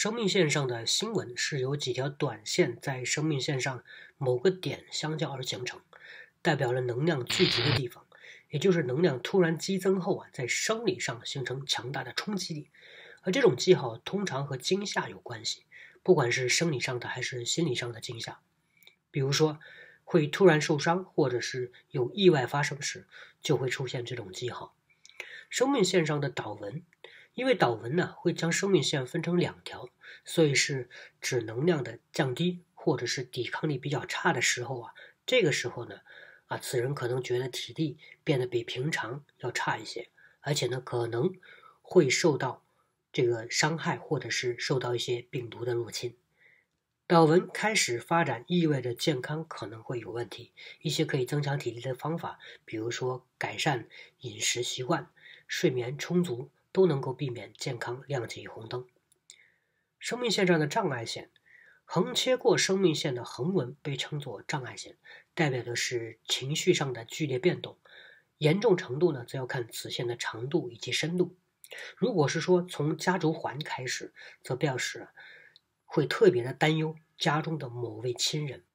生命线上的新闻是由几条短线在生命线上某个点相交而形成，代表了能量聚集的地方，也就是能量突然激增后在生理上形成强大的冲击力。而这种记号通常和惊吓有关系，不管是生理上的还是心理上的惊吓。比如说会突然受伤，或者是有意外发生时，就会出现这种记号。生命线上的导纹，因为导纹会将生命线分成两条，所以是指能量的降低或者是抵抗力比较差的时候这个时候呢此人可能觉得体力变得比平常要差一些，而且呢可能会受到这个伤害，或者是受到一些病毒的入侵。导纹开始发展意味着健康可能会有问题，一些可以增强体力的方法，比如说改善饮食习惯、睡眠充足，都能够避免健康亮起红灯。生命线上的障碍线，横切过生命线的横纹被称作障碍线，代表的是情绪上的剧烈变动，严重程度呢则要看此线的长度以及深度。如果是说从家族环开始，则表示会特别的担忧家中的某位亲人。